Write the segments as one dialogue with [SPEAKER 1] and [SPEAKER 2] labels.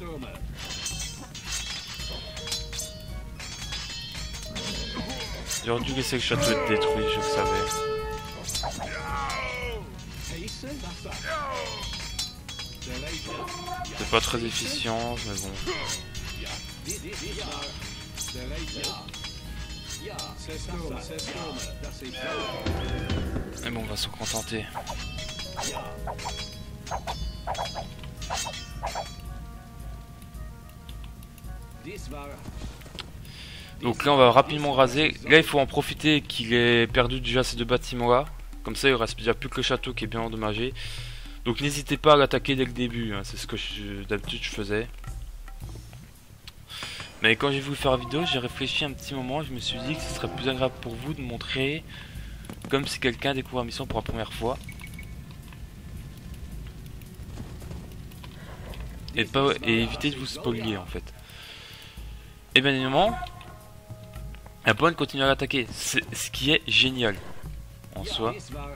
[SPEAKER 1] J'aurais dû laisser le château être détruit, je le savais. C'est pas très efficient, mais bon. Mais bon, on va s'en contenter. Donc là on va rapidement raser. Là il faut en profiter qu'il ait perdu déjà ces deux bâtiments là. Comme ça il reste déjà plus que le château qui est bien endommagé. Donc n'hésitez pas à l'attaquer dès le début, hein. C'est ce que d'habitude je faisais. Mais quand j'ai voulu faire la vidéo, j'ai réfléchi un petit moment. Je me suis dit que ce serait plus agréable pour vous de montrer comme si quelqu'un découvre la mission pour la première fois. Et éviter de vous spoiler en fait. Et bien évidemment, la bonne continue à l'attaquer, c'est ce qui est génial en soi.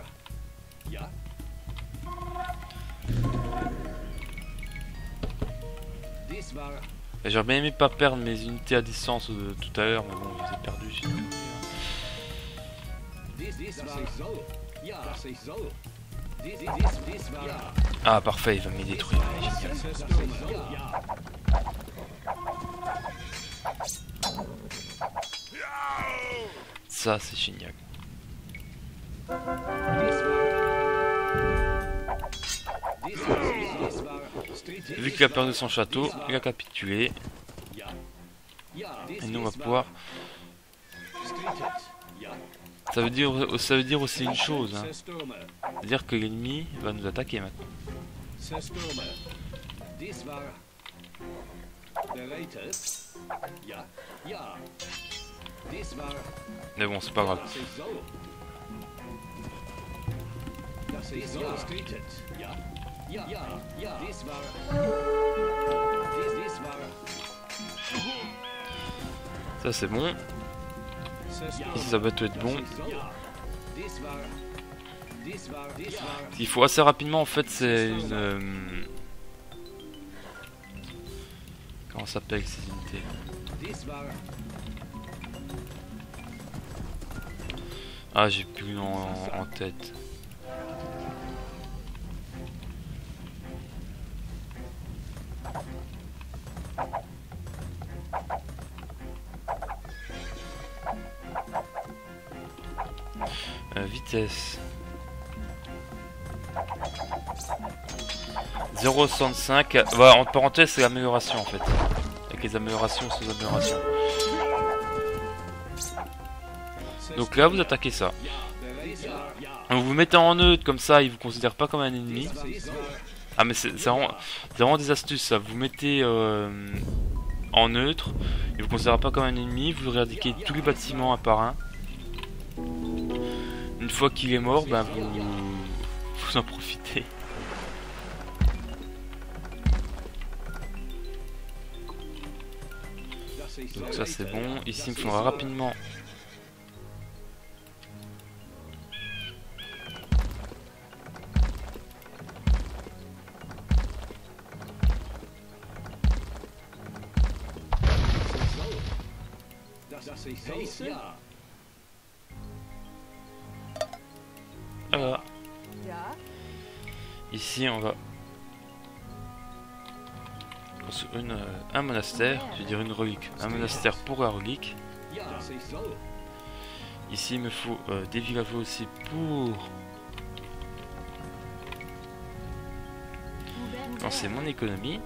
[SPEAKER 1] J'aurais bien aimé pas perdre mes unités à distance tout à l'heure, mais bon, je les ai perdues. Ah parfait, il va me les détruire. Ça c'est génial. Vu qu'il a perdu son château, il a capitulé. Et nous on va pouvoir... Ça veut dire aussi une chose, hein. C'est-à-dire que l'ennemi va nous attaquer maintenant. Mais bon, c'est pas grave. Ça c'est bon. Ici ça va tout être bon. Ce qu'il faut assez rapidement en fait c'est une... Comment s'appelle ces unités? Ah j'ai plus en tête. Vitesse 0,65. Voilà, en parenthèse c'est l'amélioration en fait. Avec les améliorations sous amélioration. Donc là vous attaquez ça. Donc, vous mettez en neutre comme ça, il vous considère pas comme un ennemi. Ah mais c'est vraiment des astuces ça. Vous mettez en neutre, il vous considère pas comme un ennemi, vous éradiquez tous les bâtiments un par un. Une fois qu'il est mort, ben vous en profitez. Donc ça c'est bon. Ici il me faudra rapidement. Voilà. Ici on va un monastère, je veux dire une relique, un monastère pour la relique. Ici il me faut des villageois aussi pour lancer mon économie.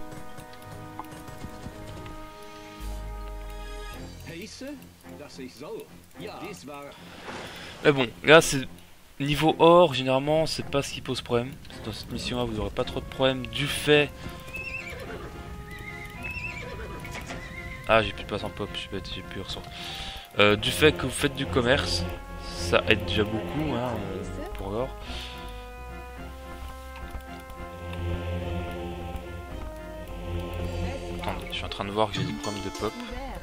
[SPEAKER 1] Mais bon, là c'est niveau or, généralement c'est pas ce qui pose problème. Dans cette mission là vous n'aurez pas trop de problèmes du fait... Ah j'ai plus de place en pop, je suis bête, j'ai plus ressort. Du fait que vous faites du commerce, ça aide déjà beaucoup hein, pour l'or. Attendez, je suis en train de voir que j'ai des problèmes de pop.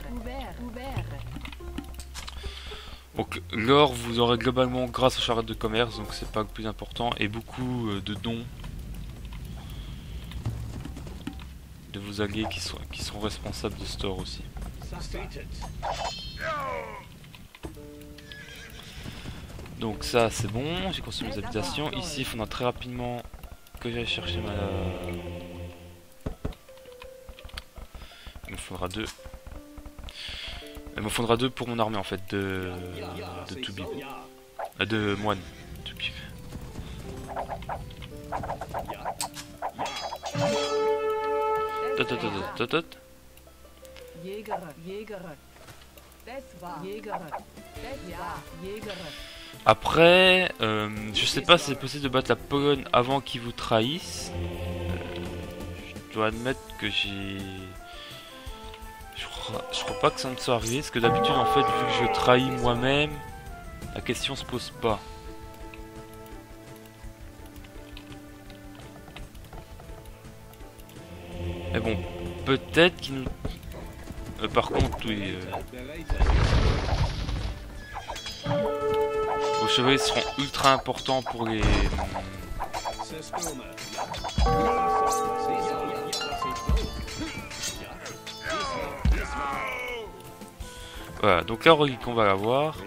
[SPEAKER 1] Donc l'or vous aurez globalement grâce aux charrettes de commerce, donc c'est pas le plus important, et beaucoup de dons de vos alliés qui sont responsables de ce tort aussi. Donc ça c'est bon, j'ai construit mes habitations. Ici il faudra très rapidement que j'aille chercher ma... Il me faudra deux. Il me faudra deux pour mon armée en fait de Toubib. De moine. Toubib. Tot. Après, je sais pas si c'est possible de battre la Pologne avant qu'ils vous trahissent. Je dois admettre que j'ai... Je crois pas que ça me soit arrivé, parce que d'habitude en fait, vu que je trahis moi-même, la question se pose pas. Mais bon, peut-être qu'ils nous... par contre, oui... Vos chevaliers seront ultra importants pour les... Voilà, donc là on va l'avoir.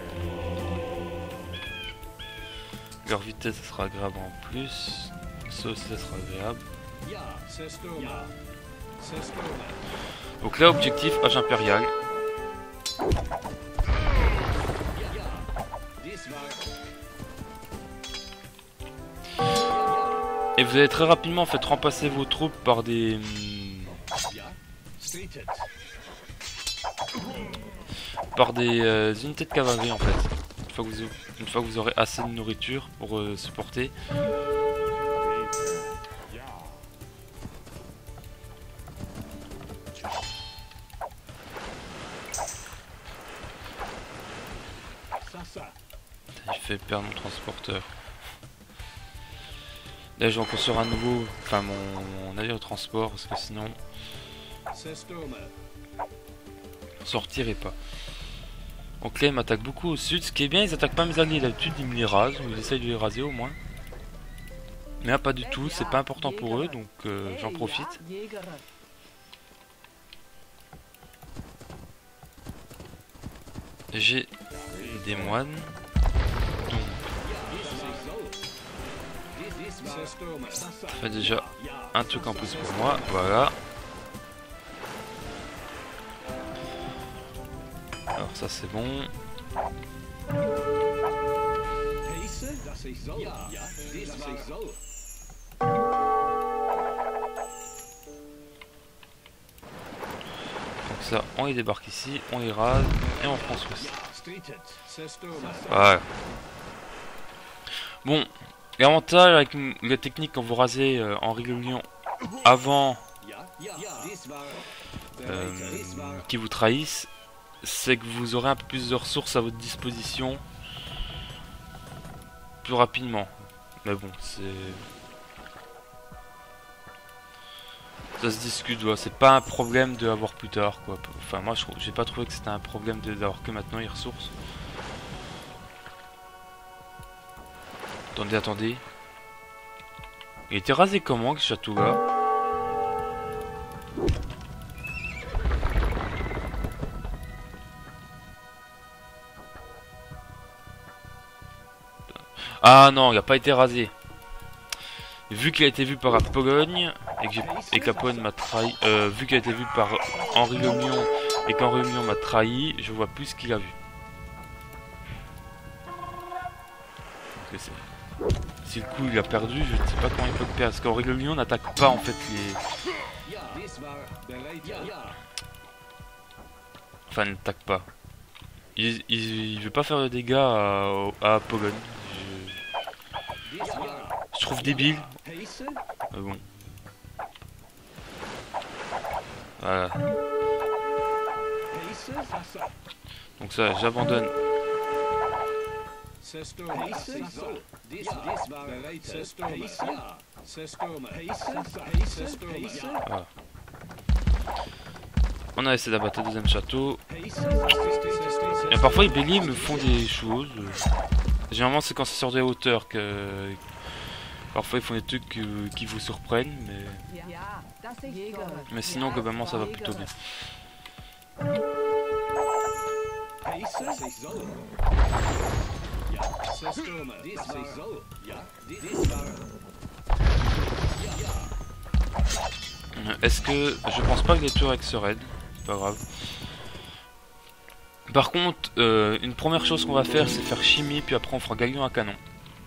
[SPEAKER 1] Leur vitesse ça sera agréable en plus. Ça aussi ça sera agréable. Donc là objectif âge impérial. Et vous allez très rapidement en fait remplacer vos troupes par des... unités de cavalerie en fait. Une fois que vous aurez assez de nourriture pour supporter. Il fait perdre mon transporteur. Là je vais en construire un nouveau, enfin mon navire de transport parce que sinon on sortirait pas. Donc là ils m'attaquent beaucoup au sud, ce qui est bien ils attaquent pas mes alliés, d'habitude ils me les rasent, ou ils essayent de les raser au moins. Mais là pas du tout, c'est pas important pour eux donc j'en profite. J'ai des moines. Ça fait déjà un truc en plus pour moi, voilà. Alors ça c'est bon. Donc ça, on les débarque ici, on les rase et on prend ceci. Voilà. Bon, l'avantage avec la technique quand vous rasez Henri le Lion avant qu'ils vous trahissent, c'est que vous aurez un peu plus de ressources à votre disposition plus rapidement. Mais bon, c'est... ça se discute, ouais. C'est pas un problème de l'avoir plus tard, quoi. Enfin, moi, j'ai pas trouvé que c'était un problème d'avoir que maintenant les ressources. Attendez. Il était rasé comment, ce château-là? Ah non, il n'a pas été rasé. Vu qu'il a été vu par la Pologne et que la Pologne m'a trahi, vu qu'il a été vu par Henri le Lion et qu'Henri le Lion m'a trahi, je vois plus ce qu'il a vu. Si le coup il a perdu, je ne sais pas comment il peut le perdre, parce qu'Henri le Lion n'attaque pas en fait les... Enfin, n'attaque pas. Il veut pas faire de dégâts à Pologne. Je trouve débile. Mais bon. Voilà. Donc ça, j'abandonne. Voilà. On a essayé d'abattre le deuxième château. Et parfois les béliers me font des choses. Généralement c'est quand c'est sur des hauteurs que... Parfois ils font des trucs qui vous surprennent, mais... Mais sinon, globalement, ça va plutôt bien. Est-ce que... Je pense pas que les Turex se raid. C'est pas grave. Par contre, une première chose qu'on va faire, c'est faire chimie, puis après on fera galion à canon.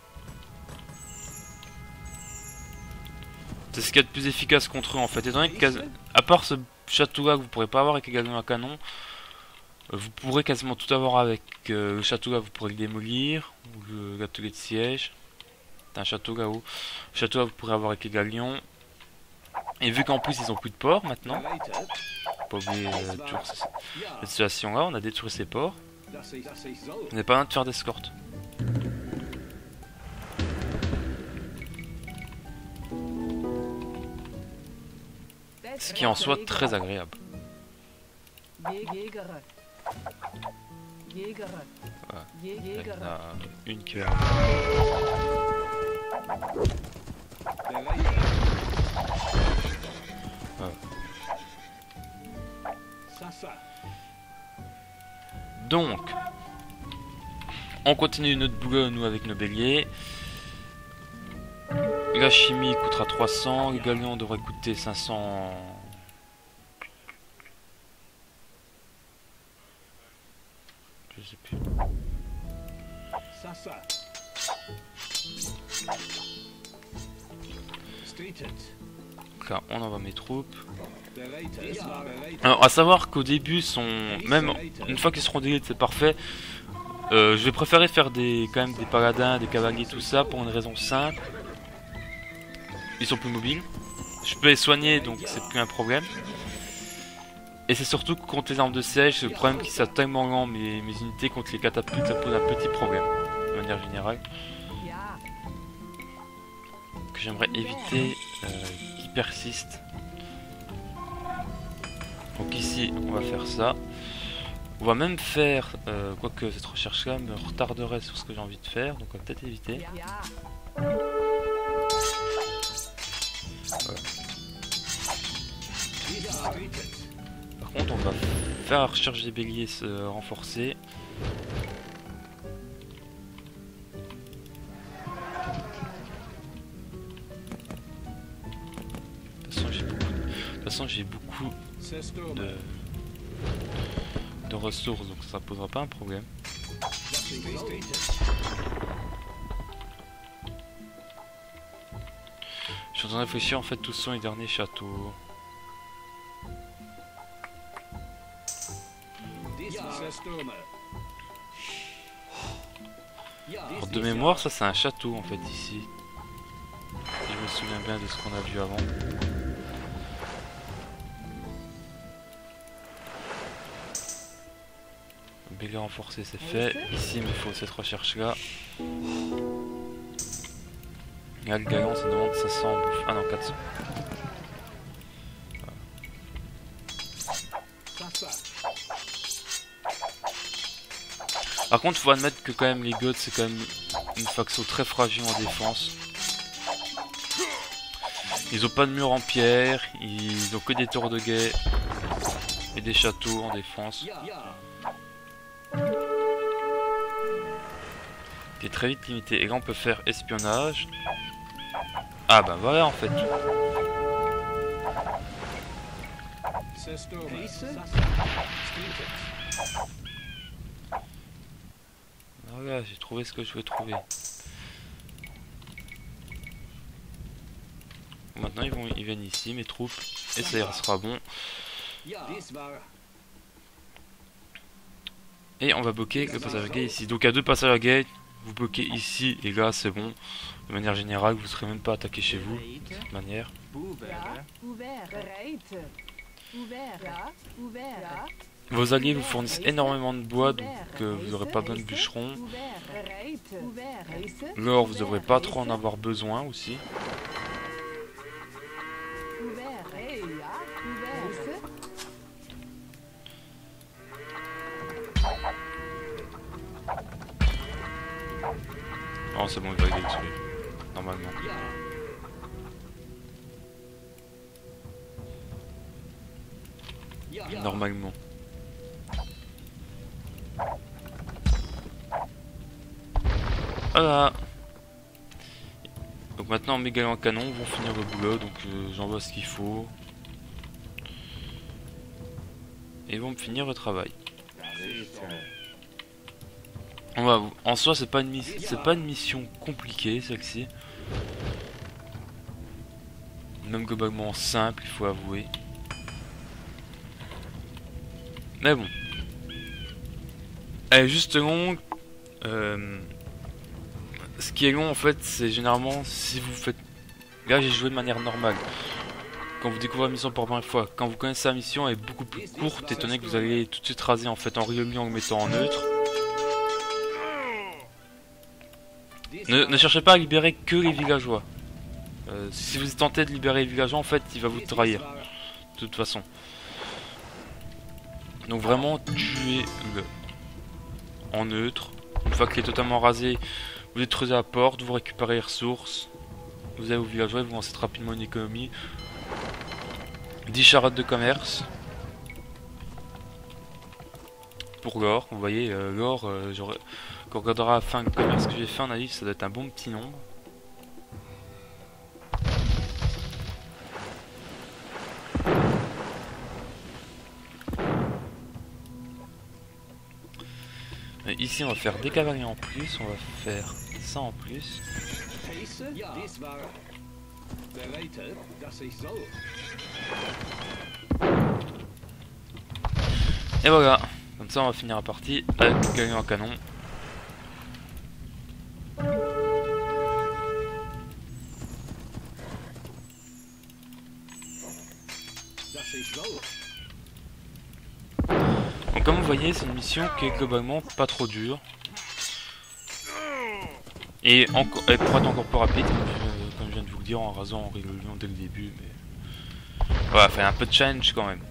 [SPEAKER 1] C'est ce qu'il y a de plus efficace contre eux en fait. Étant donné que, à part ce château là que vous pourrez pas avoir avec les galions à canon, vous pourrez quasiment tout avoir avec le château là, vous pourrez le démolir, ou l'atelier de siège. C'est un château là-haut. Le château là, vous pourrez avoir avec les galions. Et vu qu'en plus ils ont plus de port maintenant, faut pas oublier toujours cette situation là, on a détruit ces ports. On n'est pas loin de faire d'escorte. Ce qui est en soit très agréable. Voilà. Il y en a une qui va... Voilà. Donc, on continue notre boulot nous avec nos béliers. La chimie coûtera 300, le galion devrait coûter 500. Je sais plus. Là, on envoie mes troupes. Alors, à savoir qu'au début, même une fois qu'ils seront déliés, c'est parfait. Je vais préférer faire quand même des paladins, des cavaliers, tout ça, pour une raison simple. Ils sont plus mobiles. Je peux les soigner, donc c'est plus un problème. Et c'est surtout que contre les armes de siège, c'est le problème qui sont tellement lent mes unités contre les catapultes, ça pose un petit problème, de manière générale. Que j'aimerais éviter qui persiste. Donc ici, on va faire ça. On va même faire, quoique cette recherche-là me retarderait sur ce que j'ai envie de faire, donc on va peut-être éviter. Voilà. Par contre, on va faire la recherche des béliers se renforcer. De toute façon, j'ai beaucoup de ressources, donc ça posera pas un problème. Je suis en train de réfléchir, en fait, tous sont les derniers châteaux. Alors, de mémoire, ça c'est un château en fait ici. Si je me souviens bien de ce qu'on a vu avant. Bélier renforcé, c'est fait. Ici, il me faut cette recherche là. Là, le galant, ça demande 500 en bouffe. Ah non, 400. Par contre, faut admettre que quand même les Goths, c'est quand même une faction très fragile en défense. Ils ont pas de mur en pierre, ils ont que des tours de guet et des châteaux en défense. Qui est très vite limité. Et là, on peut faire espionnage. Ah bah voilà en fait. Voilà, j'ai trouvé ce que je veux trouver. Maintenant ils viennent ici, mes troupes, et ça sera bon. Et on va bloquer le passage à gate ici. Donc à deux passages à gate, vous bloquez ici et là c'est bon. De manière générale, vous ne serez même pas attaqué chez vous, de toute manière. Vos alliés vous fournissent énormément de bois, donc vous n'aurez pas besoin de bûcherons. L'or, vous ne devrez pas trop en avoir besoin aussi. Oh, c'est bon, il va y détruire, normalement. normalement. Voilà. Donc maintenant mes galons à canon vont finir le boulot, donc j'envoie ce qu'il faut. Et ils vont me finir le travail. On va, en soi c'est pas une mission compliquée celle-ci. Même globalement simple, il faut avouer. Mais bon. Elle est juste longue. Ce qui est long en fait, c'est généralement si vous faites... Là j'ai joué de manière normale. Quand vous découvrez la mission pour la première fois, quand vous connaissez la mission, elle est beaucoup plus courte, étant donné que vous allez tout de suite raser en fait en reloadant en le mettant en neutre. Ne cherchez pas à libérer que les villageois. Si vous tentez de libérer les villageois, en fait, il va vous trahir. De toute façon. Donc vraiment, tuez-le. En neutre. Une fois qu'il est totalement rasé, vous détruisez la porte, vous récupérez les ressources. Vous allez aux villageois, vous lancez rapidement une économie. 10 charrettes de commerce. Pour l'or, vous voyez, l'or, quand on regardera la fin du commerce que j'ai fait, on a dit que ça doit être un bon petit nombre. Et ici on va faire des cavaliers en plus, on va faire ça en plus. Et voilà, comme ça on va finir la partie avec le gagnant en canon. Donc comme vous voyez, c'est une mission qui est globalement pas trop dure. Et elle pourra être encore plus rapide, comme je viens de vous le dire, en rasant en rigolant dès le début. Mais voilà, fait un peu de challenge quand même.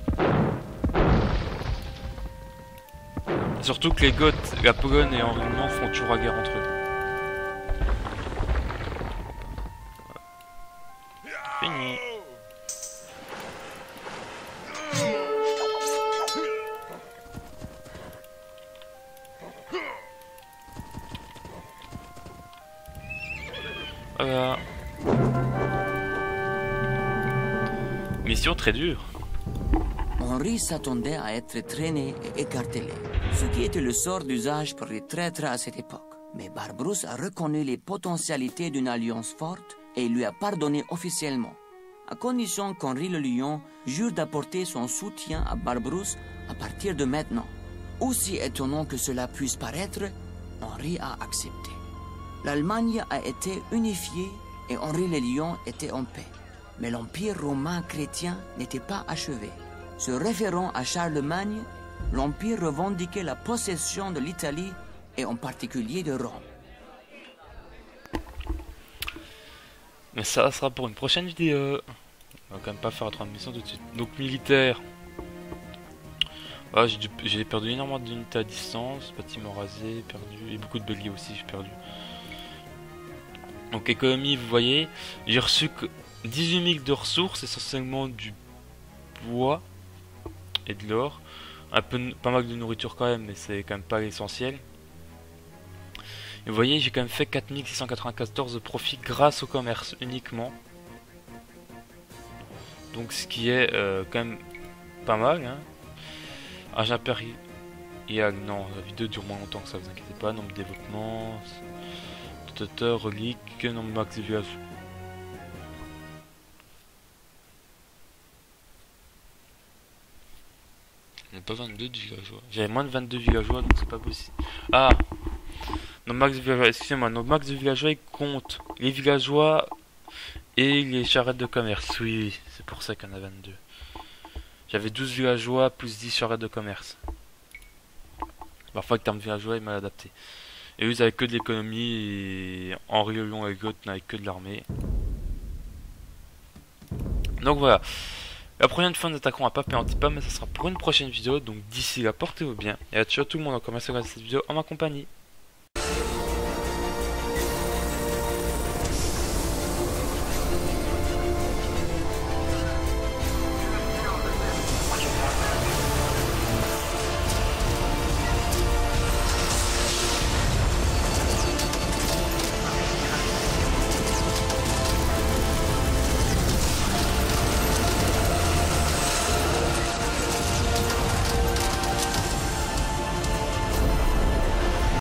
[SPEAKER 1] Surtout que les Goths, la Pologne et Henri le Lion font toujours la guerre entre eux. Fini. Voilà. Mission très dure.
[SPEAKER 2] Henri s'attendait à être traîné et écartelé, ce qui était le sort d'usage pour les traîtres à cette époque. Mais Barbrousse a reconnu les potentialités d'une alliance forte et lui a pardonné officiellement, à condition qu'Henri le Lion jure d'apporter son soutien à Barbrousse à partir de maintenant. Aussi étonnant que cela puisse paraître, Henri a accepté. L'Allemagne a été unifiée et Henri le Lion était en paix. Mais l'Empire romain chrétien n'était pas achevé. Se référant à Charlemagne, l'Empire revendiquait la possession de l'Italie et en particulier de Rome.
[SPEAKER 1] Mais ça sera pour une prochaine vidéo. On va quand même pas faire la transmission tout de suite. Donc militaire. Ah, j'ai perdu énormément d'unités à distance, bâtiment rasé, perdu, et beaucoup de béliers aussi j'ai perdu. Donc économie, vous voyez, j'ai reçu que 18 000 de ressources, essentiellement du bois et de l'or. Pas mal de nourriture quand même, mais c'est quand même pas l'essentiel. Et vous voyez, j'ai quand même fait 4694 de profit grâce au commerce uniquement. Donc ce qui est quand même pas mal. Hein. Âge impérial, non, la vidéo dure moins longtemps que ça, vous inquiétez pas. Nombre de développement, relique, nombre max de villages. On n'a pas 22 de villageois. J'avais moins de 22 villageois, donc c'est pas possible. Ah, nombre max de villageois, excusez-moi, nombre max de villageois il compte les villageois et les charrettes de commerce. Oui, c'est pour ça qu'il y en a 22. J'avais 12 villageois plus 10 charrettes de commerce. Parfois, le terme villageois est mal adapté. Et eux, ils avaient que de l'économie. Et Henri le Lion et Goth n'avaient que de l'armée. Donc voilà. La prochaine fois, nous attaquerons à Pape et Antipa, mais ça sera pour une prochaine vidéo. Donc d'ici là, portez-vous bien. Et à ciao tout le monde. Encore merci de regarder cette vidéo en ma compagnie.